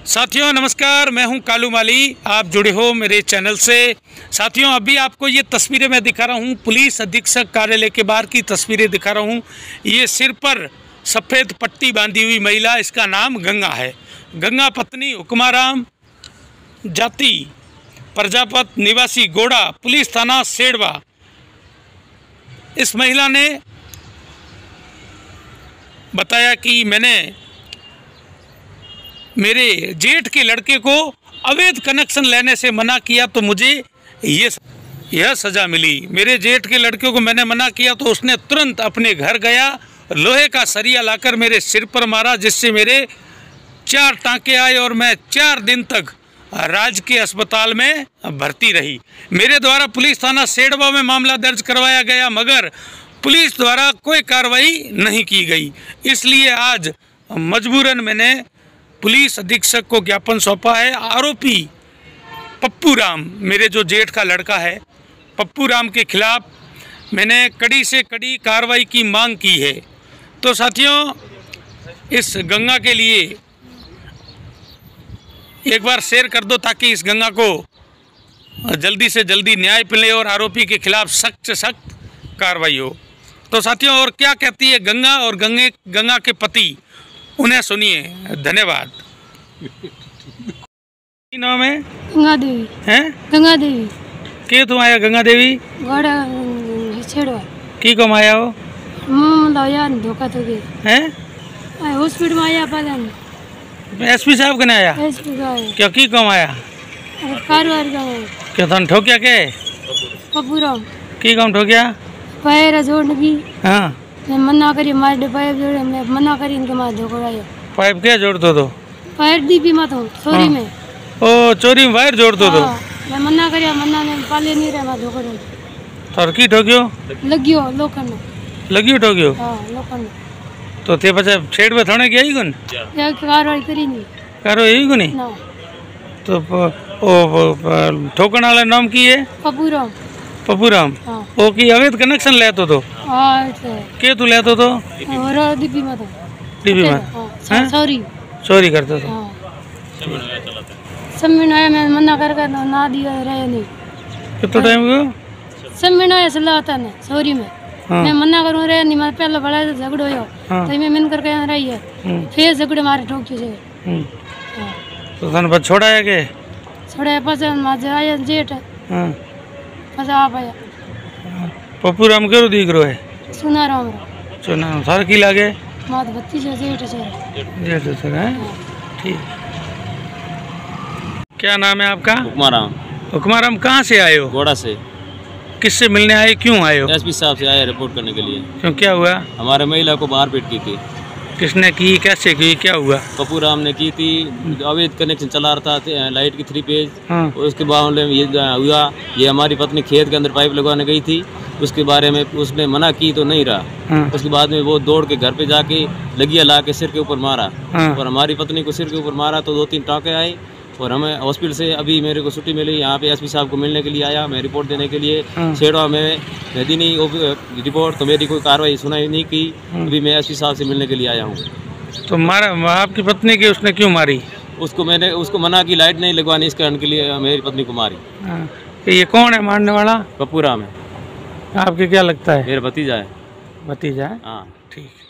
साथियों नमस्कार, मैं हूं कालू माली। आप जुड़े हो मेरे चैनल से। साथियों अभी आपको ये तस्वीरें मैं दिखा रहा हूं, पुलिस अधीक्षक कार्यालय के बाहर की तस्वीरें दिखा रहा हूं। ये सिर पर सफ़ेद पट्टी बांधी हुई महिला, इसका नाम गंगा है। गंगा पत्नी हुक्माराम, जाति प्रजापत, निवासी गोड़ा, पुलिस थाना सेड़वा। इस महिला ने बताया कि मैंने मेरे जेठ के लड़के को अवैध कनेक्शन लेने से मना किया तो मुझे यह सज़ा मिली। मेरे जेठ के लड़के को मैंने मना किया तो उसने तुरंत अपने घर गया, लोहे का सरिया लाकर मेरे सिर पर मारा, जिससे मेरे 4 टांके आए और मैं 4 दिन तक राजकीय अस्पताल में भर्ती रही। मेरे द्वारा पुलिस थाना सेड़वा में मामला दर्ज करवाया गया, मगर पुलिस द्वारा कोई कार्रवाई नहीं की गई। इसलिए आज मजबूरन मैंने पुलिस अधीक्षक को ज्ञापन सौंपा है। आरोपी पप्पू राम, मेरे जो जेठ का लड़का है, पप्पू राम के खिलाफ मैंने कड़ी से कड़ी कार्रवाई की मांग की है। तो साथियों, इस गंगा के लिए एक बार शेयर कर दो ताकि इस गंगा को जल्दी से जल्दी न्याय मिले और आरोपी के खिलाफ सख्त से सख्त कार्रवाई हो। तो साथियों, और क्या कहती है गंगा और गंगा के पति, उन्हें सुनिए। धन्यवाद। नाम है गंगा देवी। हैं? गंगा देवी के तुम आया गंगा देवी गोड़ा छेड़वा की कम आया हो? मतलब यार धोखा तो गए हैं? हॉस्पिटल में आया पता नहीं। एसपी साहब कने आया? एसपी का है। क्या की कम आया? कारवार का है। क्या तुम ठोकिया के? पपूरा की कम ठोकिया? पैर जोड़ने की। हाँ, मैं मना करी, मार पाइप जोड़े, मैं मना करी, इनके मार धोखा आया। पाइप क्या जोड़ दो तो? पैर दीपी मत हो चोरी में। ओ, चोरी में वायर जोड़ दो तो? मैं मना करिया, मना ने पाले नहीं रहे, मैं धोखा दे। और की ठोकियो? लगियो लोखंड। लगियो ठोकियो? हां लोखंड। तो ते पछे छेड़ में थाने गई गुन? या कार्रवाई करी नहीं। करो यही गुनी? ना। तो ओ ठोकण वाला नाम की है? पपूरा। पपूराम। हां। ओ की अवैध कनेक्शन लेतो तो? हां ऐसे। के तू लेतो तो? और दीपी मत हो। टीवी में? हां सॉरी। चोरी करते तो? हां सम्मिन आया, मैं मना कर ना दिया रहे नहीं। कितना टाइम को? सम्मिन आया सलाह था ना सॉरी में। हाँ। मैं मना करूँ रहे नहीं, मैं पहले बड़ा झगड़ो हो। हाँ। तो मैं मन करके रही है, फिर झगड़े मारे ठोकी से। तो तन पर छोड़ाया के? छोड़ा पसंद माजे आया जेठ। हाँ। पसा आप आया। पप्पू राम केरो दीकरो है? सुना रहा हूँ। सुना सार की लागे? मात बत्ती से जेठ से। जेठ से है? ठीक। क्या नाम है आपका? हुक्माराम। हुक्माराम, कहाँ से आए हो? गोड़ा से। किससे मिलने आए, क्यों आए हो? एसपी साहब से आए रिपोर्ट करने के लिए। क्यों, क्या हुआ? हमारे महिला को मारपीट की थी। किसने की, कैसे की, क्या हुआ? पप्पू राम ने की थी। अवैध कनेक्शन चला रहा था लाइट की 3 फेज। हाँ। उसके बाद ये हुआ, ये हमारी पत्नी खेत के अंदर पाइप लगवाने गई थी, उसके बारे में उसने मना की तो नहीं रहा। हाँ। उसके बाद में वो दौड़ के घर पे जाके लगिया ला के सिर के ऊपर मारा। हाँ। और हमारी पत्नी को सिर के ऊपर मारा तो 2-3 टाँके आए। और हमें हॉस्पिटल से अभी मेरे को छुट्टी मिली, यहाँ पे एसपी साहब को मिलने के लिए आया, मैं रिपोर्ट देने के लिए। हाँ। सेड़वा में मैं दी नहीं रिपोर्ट, तो मेरी कोई कार्रवाई सुनाई नहीं की। अभी मैं एसपी साहब से मिलने के लिए आया हूँ। तो मारा आपकी पत्नी की, उसने क्यों मारी? उसको मना की लाइट नहीं लगवानी, इस कारण के लिए मेरी पत्नी को मारी। हाँ। ये कौन है मारने वाला? पप्पू राम है। आपके क्या लगता है? मेरा भतीजा है। भतीजा है? हाँ। ठीक।